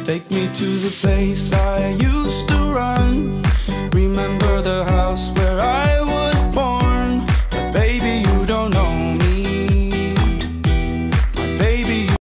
Take me to the place I used to run.